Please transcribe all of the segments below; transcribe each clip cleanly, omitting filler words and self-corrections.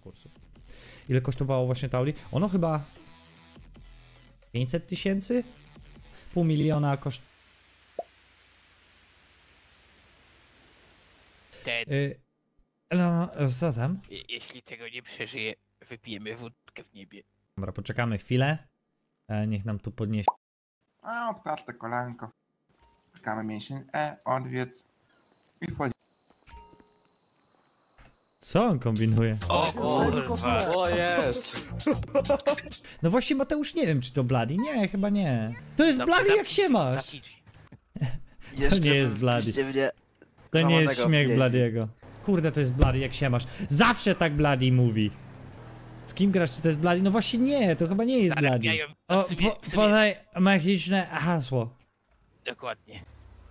konkursu. Ile kosztowało właśnie to Audi? Ono chyba 500 000? Pół miliona koszt... No, co tam? Jeśli tego nie przeżyje, wypijemy wódkę w niebie. Dobra, poczekamy chwilę. Niech nam tu podniesie. A, odparte kolanko. Czekamy mięsień odwiedz. I wchodzi. Co on kombinuje? O kurwa! O jest! No właśnie Mateusz, nie wiem czy to Bloody. Nie, chyba nie. To jest Bloody, jak się masz. To nie jest Bloody. To nie jest śmiech Bladiego. Kurde, to jest Bloody, jak się masz. Zawsze tak Bloody mówi. Z kim grasz? Czy to jest Bloody? No właśnie nie, to chyba nie jest Bloody. O, podaj magiczne hasło. Dokładnie.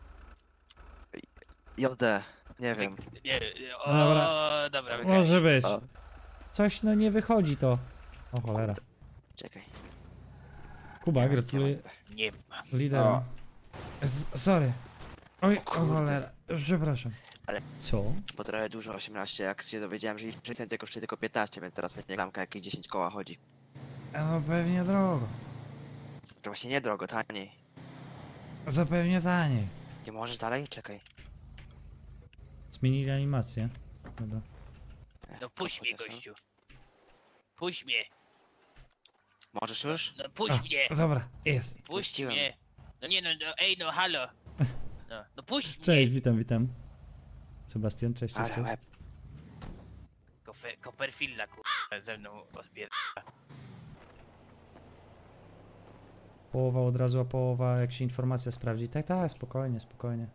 JD, nie wiem. Nie, dobra, Może być. O. Coś no nie wychodzi to. O cholera. Czekaj. Kuba, gratuluję. Nie ma. Lidera. O. Sorry. Oj, o kurde. cholera. Przepraszam. Ale- Co? Bo trochę dużo 18, jak się dowiedziałem, że ich licencja kosztuje tylko 15, więc teraz będzie klamka jakieś 10 koła chodzi. No pewnie drogo. To właśnie nie drogo, taniej. To pewnie taniej. Nie możesz dalej? Czekaj. Zmienili animację. Dobra. No puść mnie, gościu. Puść mnie. Możesz już? No puść mnie. Dobra, jest. Puść puściłem. mnie. No nie no, ej no, halo. No puść Cześć, mnie. witam. Sebastian, cześć, cześć. Ale cześć. łeb. Copperfielda ze mną odbiera. Połowa od razu, a połowa jak się informacja sprawdzi. Tak, tak, spokojnie, spokojnie.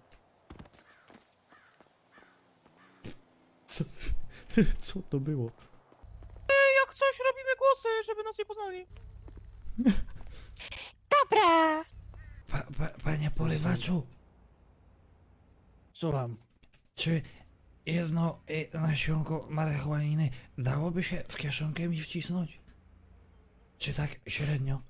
Co to było? Jak coś robimy głosy, żeby nas nie poznali. Panie porywaczu, Słucham. czy jedno nasionko marihuaniny dałoby się w kieszonkę mi wcisnąć? Czy tak średnio?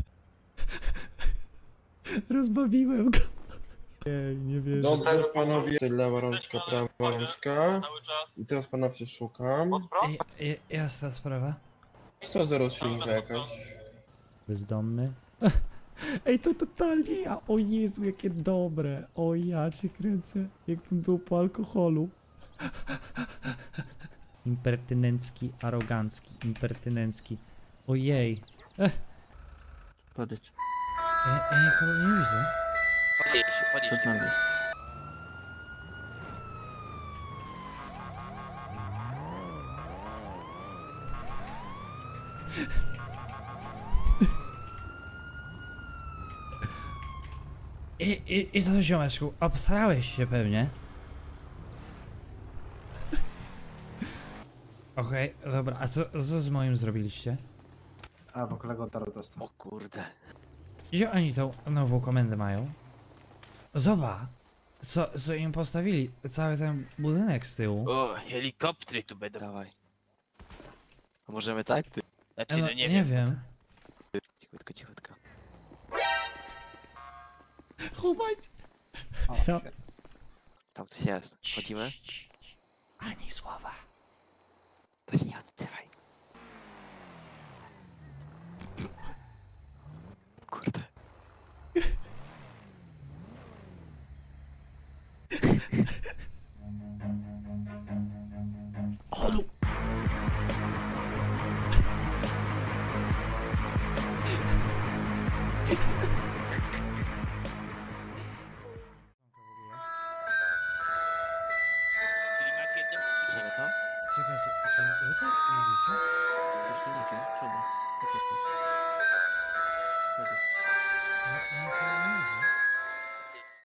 Rozbawiłem go. Ej, nie wierzę. Dobrze panowie, lewa rączka, prawa rączka. I teraz pana przeszukam. Jasna sprawa. 100 świnka jakaś. Bezdomny. Ej, to totalnie ja. O Jezu, jakie dobre. O ja cię kręcę. Jakbym był po alkoholu. Impertynencki, arogancki, impertynencki. Ojej. Podejdź. Ja nikogo nie widzę. Podjedź. Co tam jest? I co, ziomeczku, obstrałeś się pewnie? Okej, dobra, a co z moim zrobiliście? A, bo kolega Taro dostał. O kurde. Gdzie oni tą nową komendę mają? Zobacz, co im postawili, cały ten budynek z tyłu. O, helikoptery tu będą. Dawaj. A możemy tak? Ty. Znaczy, no nie nie wiem. wiem. Cichutko, cichutko. Chować! O, Ja- Tam coś jest. Chodzimy? Ani słowa. To się nie odzywaj. Kurde. Chodu! Czyli masz jedną... Bierzemy to? Czekajcie, czy wy to mówicie? Roślinnikiem, przodu.